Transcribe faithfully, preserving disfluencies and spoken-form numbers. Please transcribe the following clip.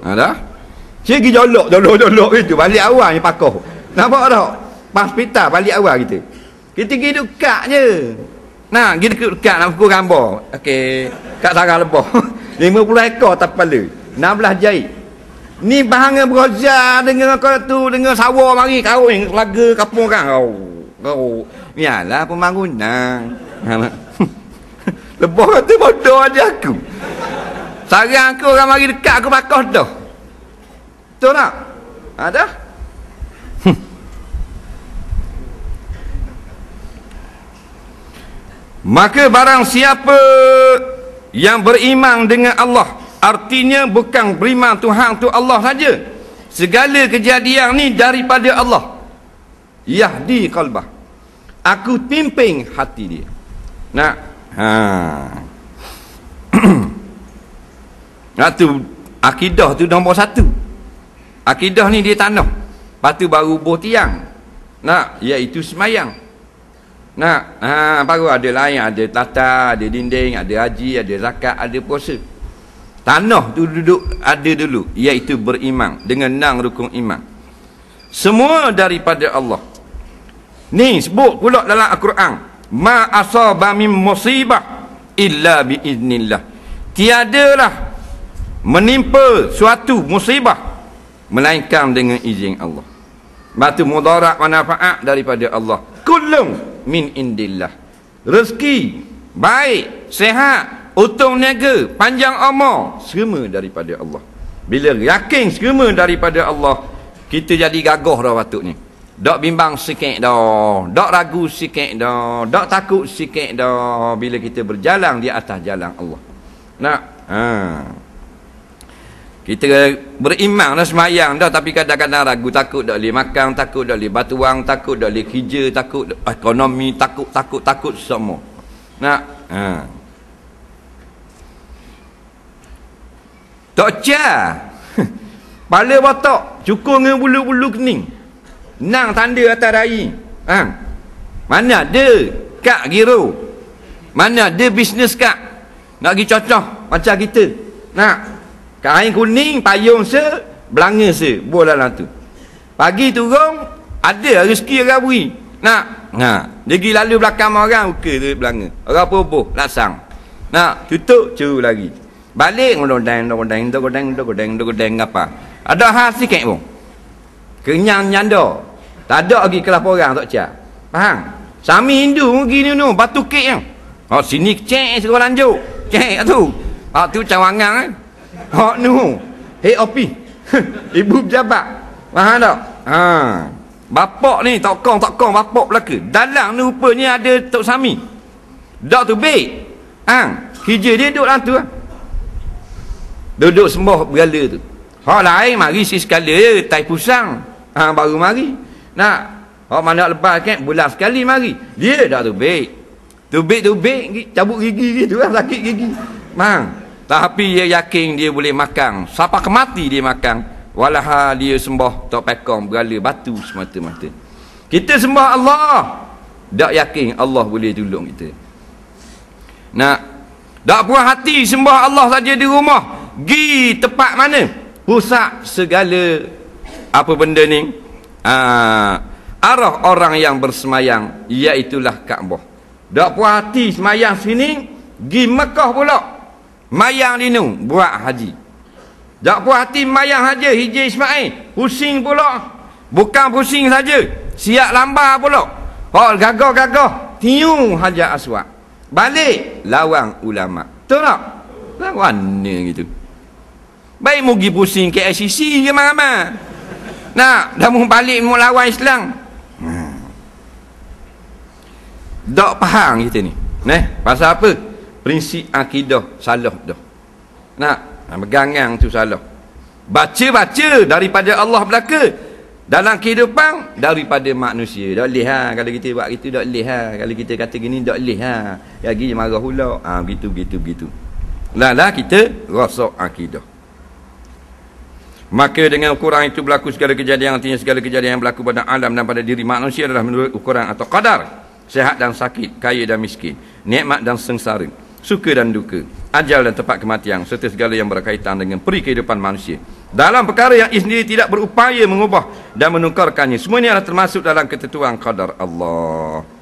Ha dah. Cik pergi jolok, jolok, jolok itu balik awal ni pakoh. Nampak tak? Pas hospital balik awal kita. Kita pergi dekat je. Nah, pergi dekat nak pukul gambar. Okey, kat sarang lebah. lima puluh ekor atas kepala. enam belas jahit. Ni bahangan beroza dengan kau tu dengan sawah mari kahwin keluarga kampung kan. Oh. Oh. Yalah pembangunan. Lebah tu bodoh aja aku. Sarang aku orang mari dekat aku pakoh dah. Betul tak? Ada? Maka barang siapa yang beriman dengan Allah, artinya bukan beriman Tuhan tu Allah saja, segala kejadian ni daripada Allah. Yahdi qalbah, aku pimpin hati dia. Nak ha nah tu akidah tu nombor satu. Akidah ni dia tanah, lepas tu baru buh tiang. Nak, iaitu semayang. Nak, ha, baru ada lain, ada tata, ada dinding, ada haji, ada zakat, ada puasa. Tanah tu duduk ada dulu, iaitu beriman dengan enam rukun iman. Semua daripada Allah. Ni sebut pula dalam Al-Quran, ma asaba min musibah illa biiznillah. Tiadalah menimpa suatu musibah melainkan dengan izin Allah. Batu mudarat manfaat daripada Allah. Kullum min indillah. Rezeki baik, sehat, untung niaga, panjang umur, semua daripada Allah. Bila yakin semua daripada Allah, kita jadi gagah dah patutnya. Dak bimbang sikit dah, dak ragu sikit dah, dak takut sikit dah bila kita berjalan di atas jalan Allah. Nak, ha. Kita beriman dah, semayang dah, tapi kadang-kadang ragu, takut tak boleh makan, takut tak boleh batu wang, takut tak boleh kerja, takut ekonomi, takut, takut, takut semua. Nak, ha. Tak car. Kepala botak, cukur dengan bulu-bulu kening. Nang tanda atas dahi. Ha. Mana ada kad giro? Mana ada bisnes kad? Nak pergi cocok macam kita. Nak, kain kuning, payung se, belanga se, buah dalam tu. Pagi turun, ada rezeki orang beri. Nak, nah, dia pergi lalu belakang orang, uka tu belanga. Orang peroboh, laksang. Nak, tutup, curu lagi. Balik, godang, godang, godang, godang, godang, apa. Ada hal sikit pun. Kenyang nyanda. Tak ada lagi kelas orang, tak cia. Faham? Sami Hindu begini tu, batu kek yang. Oh, sini cek sekolah lanjut. Cek tu. Ah, tu cawangan kan. Hak nu, head office. Ibu pejabat. Faham tak? Ha. Bapak ni tokong-tokong bapak belaka. Dalam ni rupanya ada Tok Sami. Dak tu baik. Ha, kerja dia duduk dalam tu. Duduk sembah berhala tu. Hak lain mari si sekali je, tai pusang. Ha, baru mari. Nak, hak mana lepas kan bulan sekali mari. Dia dak tu baik. Tu baik tu baik, cabut gigi gitu lah, sakit gigi. Mang. Tapi dia yakin dia boleh makan. Sampai kemati dia makan. Walaha dia sembah tok pekong, berhala, batu semata-mata. Kita sembah Allah, tak yakin Allah boleh tolong kita. Nak, tak puas hati sembah Allah saja di rumah. Gi tempat mana? Pusat segala apa benda ni? Ah, arah orang yang bersemayang, iaitulah Kaabah. Tak puas hati semayang sini, gi Mekah pula. Mayang dinu buat haji. Tak puas hati mayang haji hijau Ismail, pusing pula. Bukan pusing saja, siap lambar pula. Hak gagah-gagah tiu Hajar Aswad. Balik lawan ulama. Betul tak? Lawan ni gitu. Baik mu pergi pusing K I C C ke mana-mana. Nak dah mu balik mu lawan Islam. Hmm. Tak faham kita ni. Neh, pasal apa? Prinsip akidah salah dah. Nak, pegangan tu salah. Baca-baca daripada Allah belaka. Dalam kehidupan daripada manusia. Tak boleh ha, kalau kita buat gitu tak boleh ha. Kalau kita kata gini tak boleh ha. Lagi marah pula. Ha, begitu begitu begitu. Lah kita rosak akidah. Maka dengan ukuran itu berlaku segala kejadian, artinya segala kejadian yang berlaku pada alam dan pada diri manusia adalah menurut ukuran atau qadar. Sehat dan sakit, kaya dan miskin, nikmat dan sengsara, suka dan duka, ajal dan tempat kematian, serta segala yang berkaitan dengan peri kehidupan manusia. dalam perkara yang ia sendiri tidak berupaya mengubah dan menukarkannya. Semua ini adalah termasuk dalam ketentuan qadar Allah.